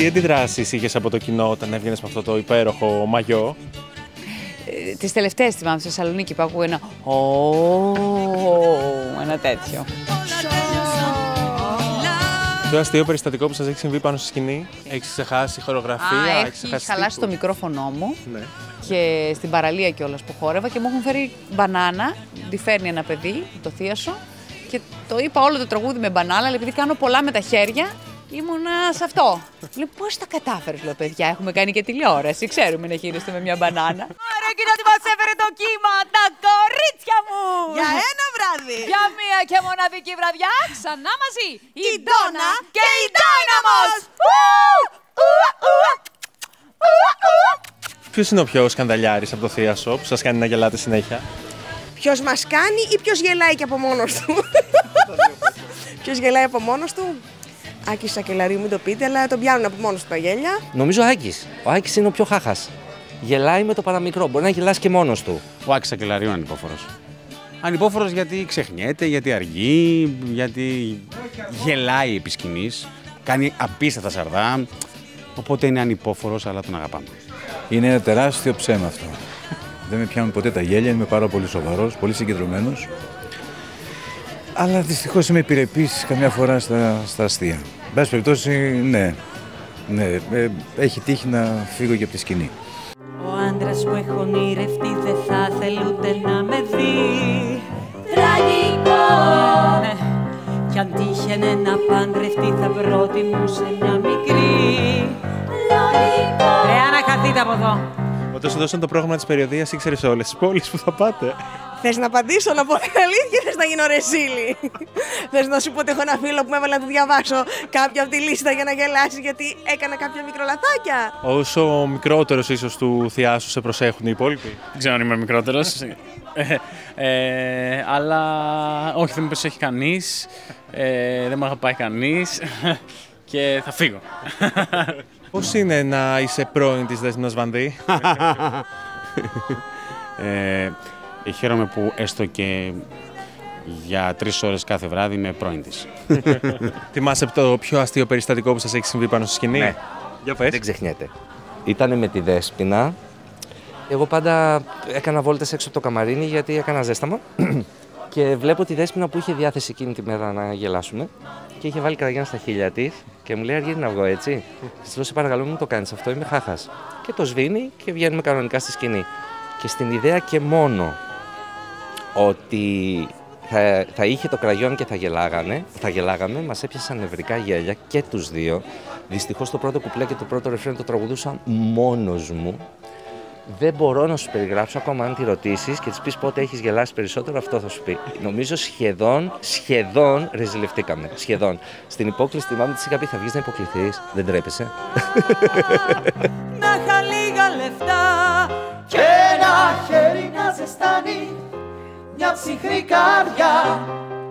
Τι αντιδράσεις είχες από το κοινό όταν έβγαινες με αυτό το υπέροχο μαγιό? Τις τελευταίες θυμάμαι στη Θεσσαλονίκη που ακούω ένα ένα τέτοιο. Το αστείο περιστατικό που σας έχει συμβεί πάνω στη σκηνή, έχεις ξεχάσει χορογραφία, Έχει χαλάσει το μικρόφωνο μου. Ναι. Και στην παραλία κιόλας που χόρευα και μου έχουν φέρει μπανάνα. Τη φέρνει ένα παιδί, το θείασο. Και το είπα όλο το τραγούδι με μπανάνα, αλλά επειδή κάνω πολλά με τα χέρια, ήμουνα σε αυτό. Λέω, πώς τα κατάφερες, λέω, παιδιά, έχουμε κάνει και τηλεόραση, ξέρουμε να χείριστε με μια μπανάνα. Άρα, κοίτα τι μας έφερε το κύμα, τα κορίτσια μου! Για ένα βράδυ! Για μία και μοναδική βραδιά, ξανά μαζί, η Ντόνα και η Ντάιναμος! Ποιος είναι ο πιο σκανδαλιάρης από το θείασο που σας κάνει να γελάτε συνέχεια? Ποιος μας κάνει ή ποιος γελάει και από μόνος του? Ποιος γελάει από μόνος του? Άκης Σακελαρίου, μην το πείτε, αλλά τον πιάνουν από μόνος του τα γέλια. Νομίζω ο Άκης. Ο Άκης είναι ο πιο χάχας. Γελάει με το παραμικρό. Μπορεί να γελάσει και μόνος του. Ο Άκης Σακελαρίου είναι ανυπόφορος. Ανυπόφορος γιατί ξεχνιέται, γιατί αργεί, γιατί γελάει επί σκηνής, κάνει απίστευτα σαρδά. Οπότε είναι ανυπόφορος, αλλά τον αγαπάμε. Είναι ένα τεράστιο ψέμα αυτό. Δεν με πιάνουν ποτέ τα γέλια, είμαι πάρα πολύ σοβαρός, πολύ συγκεντρωμένος. Αλλά δυστυχώς είμαι επιρρεπής καμιά φορά στα αστεία. Εν πάση περιπτώσει, ναι. Έχει τύχει να φύγω και από τη σκηνή. Ο άντρας που έχω ονειρευτεί δεν θα θέλει ούτε να με δει. Τραγικό! Ναι. Κι αν τύχαινε να παντρευτεί θα προτιμούσε μια μικρή. Λογικό! Ρε, αναχαθείτε από εδώ. Όταν σου δώσαν το πρόγραμμα της περιοδίας, ήξερες όλες τις πόλεις που θα πάτε? Θες να απαντήσω, να πω την αλήθεια, θες να γίνω ρεζίλη? Θες να σου πω ότι έχω ένα φίλο που με έβαλε να του διαβάσω κάποια από τη λίστα για να γελάσει γιατί έκανα κάποια μικρολαθάκια? Όσο μικρότερος ίσως του θειάσου σε προσέχουν οι υπόλοιποι. Δεν ξέρω αν είμαι μικρότερος. Αλλά όχι, δεν με προσέχει κανείς. Δεν με αγαπάει κανείς. Και θα φύγω. Πώς είναι να είσαι πρώην της Δέσποινας Βανδύ? Χαίρομαι που έστω και για 3 ώρες κάθε βράδυ είμαι πρώην της. Θυμάσαι το πιο αστείο περιστατικό που σας έχει συμβεί πάνω στη σκηνή? Ναι. Για πες. Δεν ξεχνιέται. Ήτανε με τη Δέσποινα. Εγώ πάντα έκανα βόλτες έξω από το καμαρίνι γιατί έκανα ζέσταμα. Και βλέπω τη Δέσποινα που είχε διάθεση εκείνη τη μέρα να γελάσουμε. Και είχε βάλει κραγιόν στα χείλια της και μου λέει: Αργύρι να βγω έτσι. Της λέω: σε παρακαλώ, μην το κάνεις αυτό, είμαι χάχας. Και το σβήνει και βγαίνουμε κανονικά στη σκηνή. Και στην ιδέα και μόνο ότι θα είχε το κραγιόν και θα γελάγαμε, μας έπιασαν νευρικά γέλια και τους δύο. Δυστυχώς το πρώτο κουπλέ και το πρώτο ρεφρέν το τραγουδούσα μόνος μου. Δεν μπορώ να σου περιγράψω ακόμα αν τη ρωτήσεις και της πεις πότε έχεις γελάσει περισσότερο, αυτό θα σου πει. Νομίζω σχεδόν ρεζιλευτήκαμε. Σχεδόν. Στην υπόκληση θυμάμαι της είχα πει: θα βγεις να υποκληθείς, δεν τρέπεσαι? Να είχα λίγα λεφτά και ένα χέρι να ζεστάνει μια ψυχρή καρδιά.